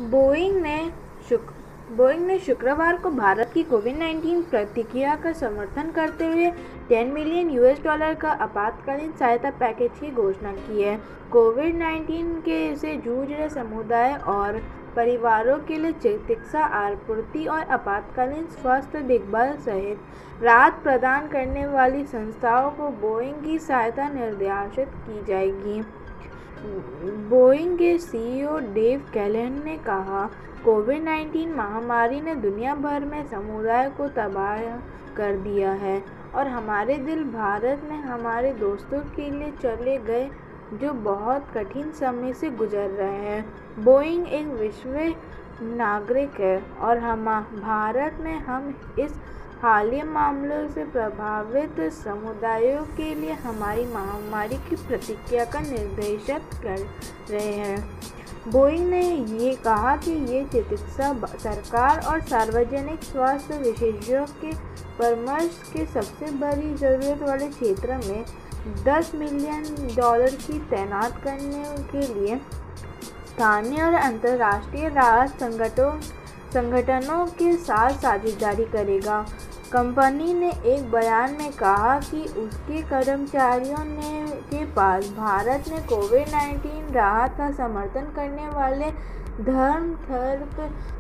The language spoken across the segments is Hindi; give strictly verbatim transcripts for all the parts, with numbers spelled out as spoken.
बोइंग ने शुक बोइंग ने शुक्रवार को भारत की कोविड नाइन्टीन प्रतिक्रिया का समर्थन करते हुए दस मिलियन यूएस डॉलर का आपातकालीन सहायता पैकेज की घोषणा की है। कोविड नाइन्टीन के से जूझ रहे समुदाय और परिवारों के लिए चिकित्सा आपूर्ति और आपातकालीन स्वास्थ्य देखभाल सहित राहत प्रदान करने वाली संस्थाओं को बोइंग की सहायता निर्देशित की जाएगी। बोइंग के सीईओ डेव कैल्हन ने कहा, कोविड नाइन्टीन महामारी ने दुनिया भर में समुदाय को तबाह कर दिया है और हमारे दिल भारत में हमारे दोस्तों के लिए चले गए जो बहुत कठिन समय से गुजर रहे हैं। बोइंग एक विश्व नागरिक है और हम भारत में हम इस हालिया मामलों से प्रभावित समुदायों के लिए हमारी महामारी की प्रतिक्रिया का निर्देशित कर रहे हैं। बोइंग ने ये कहा कि ये चिकित्सा, सरकार और सार्वजनिक स्वास्थ्य विशेषज्ञों के परामर्श के सबसे बड़ी ज़रूरत वाले क्षेत्र में दस मिलियन डॉलर की तैनात करने के लिए स्थानीय और अंतर्राष्ट्रीय राहत संगठनों संगठनों के साथ साझेदारी करेगा। कंपनी ने एक बयान में कहा कि उसके कर्मचारियों ने के पास भारत में कोविड नाइन्टीन राहत का समर्थन करने वाले धर्मांतरित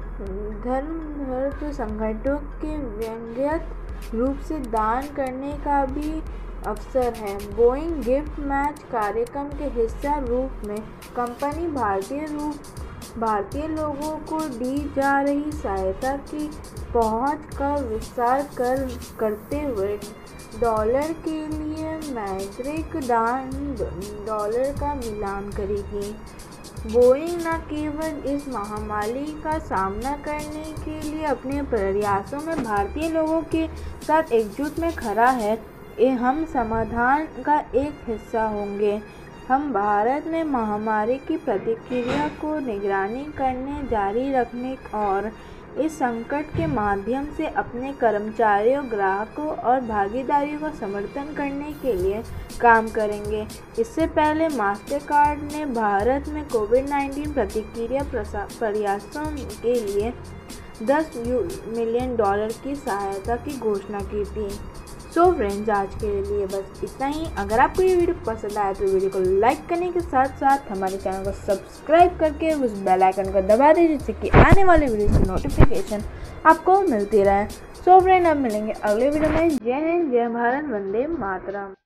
धर्मांतरित संगठनों के व्यक्तिगत रूप से दान करने का भी अवसर है। बोइंग गिफ्ट मैच कार्यक्रम के हिस्सा रूप में कंपनी भारतीय रूप भारतीय लोगों को दी जा रही सहायता की पहुंच का विस्तार कर करते हुए डॉलर के लिए मौद्रिक दान डॉलर का मिलान करेगी। बोइंग न केवल इस महामारी का सामना करने के लिए अपने प्रयासों में भारतीय लोगों के साथ एकजुट में खड़ा है, हम समाधान का एक हिस्सा होंगे। हम भारत में महामारी की प्रतिक्रिया को निगरानी करने, जारी रखने और इस संकट के माध्यम से अपने कर्मचारियों, ग्राहकों और भागीदारियों का समर्थन करने के लिए काम करेंगे। इससे पहले मास्टरकार्ड ने भारत में कोविड नाइन्टीन प्रतिक्रिया प्रयासों के लिए दस मिलियन डॉलर की सहायता की घोषणा की थी। सो फ्रेंड्स, आज के लिए बस इतना ही। अगर आपको ये वीडियो पसंद आया तो वीडियो को लाइक करने के साथ साथ हमारे चैनल को सब्सक्राइब करके उस बेल आइकन को दबा दीजिए जिससे कि आने वाले वीडियो की नोटिफिकेशन आपको मिलती रहे। सो फ्रेंड, अब मिलेंगे अगले वीडियो में। जय हिंद, जय भारत, वंदे मातरम।